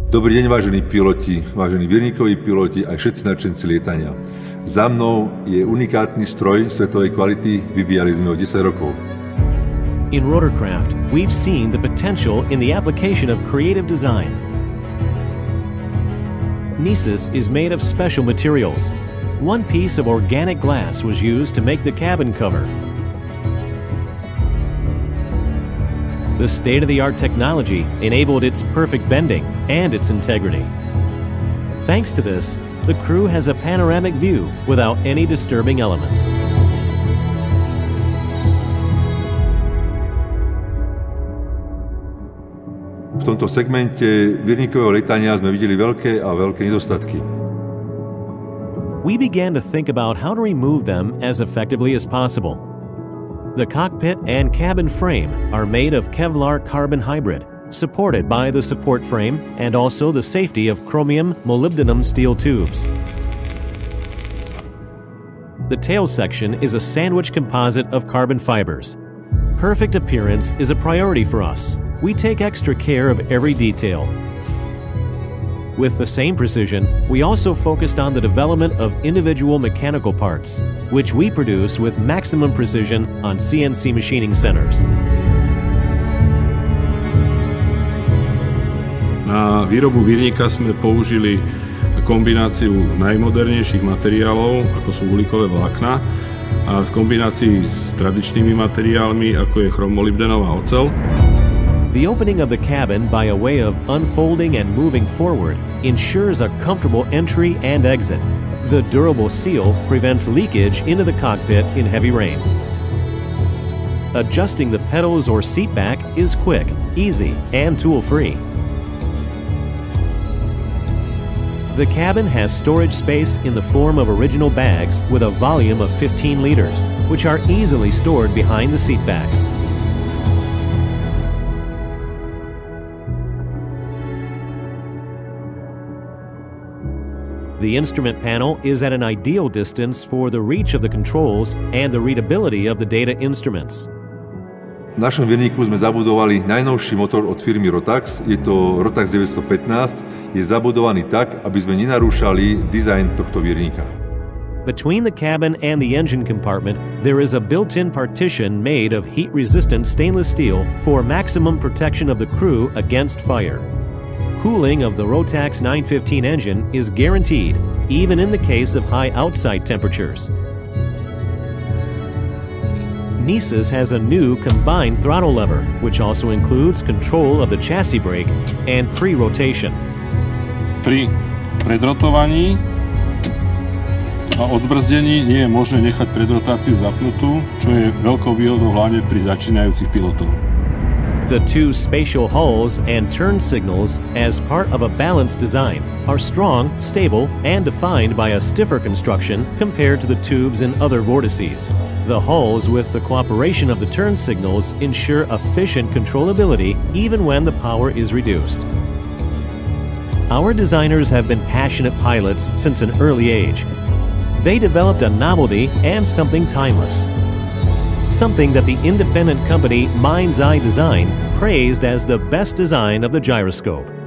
Dobrý deň, vážení piloti, vážení virníkoví piloti, aj všetci nadšenci lietania. Za mnou je unikátny stroj svetovej kvality, vyvíjali sme ho 10 rokov. In rotorcraft, we've seen the potential in the application of creative design. Nisus is made of special materials. One piece of organic glass was used to make the cabin cover. The state-of-the-art technology enabled its perfect bending and its integrity. Thanks to this, the crew has a panoramic view without any disturbing elements. V tomto segmente virníkového lietania sme videli veľké nedostatky. We began to think about how to remove them as effectively as possible. The cockpit and cabin frame are made of Kevlar carbon hybrid, supported by the support frame and also the safety of chromium molybdenum steel tubes. The tail section is a sandwich composite of carbon fibers. Perfect appearance is a priority for us. We take extra care of every detail. With the same precision, we also focused on the development of individual mechanical parts, which we produce with maximum precision on CNC machining centers. Na výrobu výrnika sme použili kombináciu najmodernejších materiálov, ako sú uhlíkové vlákna, a v kombinácii s tradičnými materiálmi, ako je chromolybdenová oceľ. The opening of the cabin by a way of unfolding and moving forward ensures a comfortable entry and exit. The durable seal prevents leakage into the cockpit in heavy rain. Adjusting the pedals or seat back is quick, easy, and tool-free. The cabin has storage space in the form of original bags with a volume of 15 liters, which are easily stored behind the seat backs. The instrument panel is at an ideal distance for the reach of the controls and the readability of the data instruments. V našom virníku sme zabudovali najnovší motor od firmy Rotax, je to Rotax 915, je zabudovaný tak, aby sme nenarúšali dizajn tohto virníka. Between the cabin and the engine compartment, there is a built-in partition made of heat-resistant stainless steel for maximum protection of the crew against fire. Cooling of the Rotax 915 engine is guaranteed, even in the case of high outside temperatures. Nisus has a new combined throttle lever, which also includes control of the chassis brake and pre-rotation. Pri predrotovaní a odbrzdení nie je možné nechať predrotáciu zapnutú, čo je veľkou výhodou hlavne pri začínajúcich pilotov. The two spatial hulls and turn signals, as part of a balanced design, are strong, stable, and defined by a stiffer construction compared to the tubes in other vortices. The hulls with the cooperation of the turn signals ensure efficient controllability even when the power is reduced. Our designers have been passionate pilots since an early age. They developed a novelty and something timeless. Something that the independent company Mind's Eye Design praised as the best design of the gyroscope.